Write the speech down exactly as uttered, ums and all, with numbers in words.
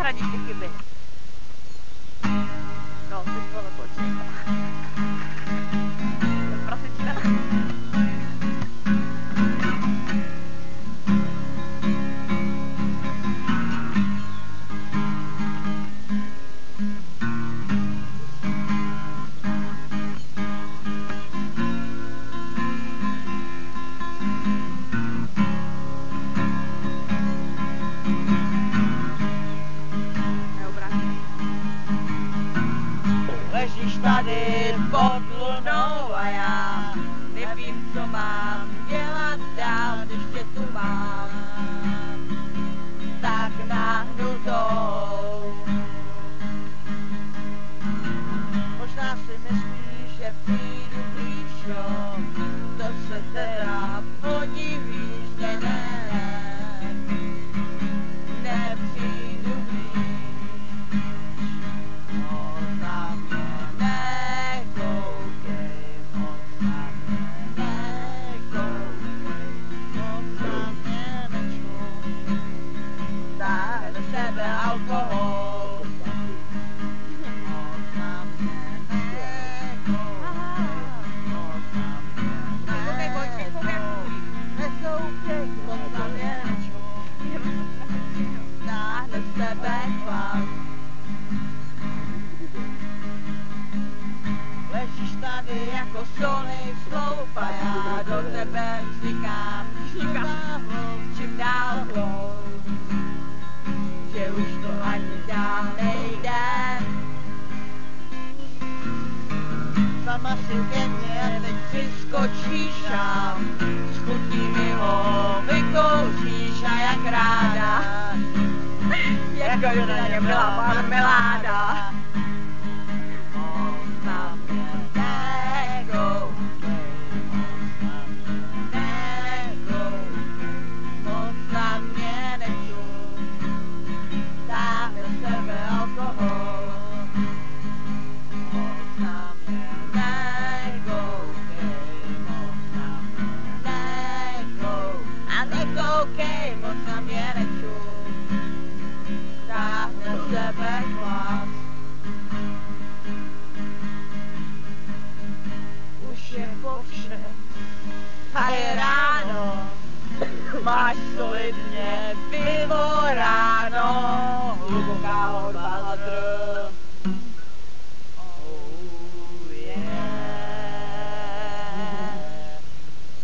nahradíš ty chyby. No, ty vole, počkej. To prasička. Ležíš tady pod lunou a já nevím, co mám dělat dál, když tě tu mám tak nahnutou. Možná si myslíš, že přijdu blíž, jo, to se teda podivíš, ne, ne, ne, nepřijdu blíž. Alkohol. Moc na mě nekoukej, nekoukej, moc na mě nečuj, táhne z tebe chlad. Ležíš tady jako solný sloup a já do tebe vznikám čím dál hloub, čím dál hloub. Že už to ani dál nejde. Sama si ke mně a teď přiskočíš a s chutí mi ho vykouříš a jak ráda, jako by na něm byla marmeláda. Moc na mě nekoukej, moc na mě nekoukej, moc na mě nečuj. Táhne z tebe alkohol. Moc na mě nekoukej, moc na mě nekoukej, a nekoukej, moc na mě nečuj. Táhne z tebe hlas. Už je po všem a je ráno, máš solidně pivo ráno.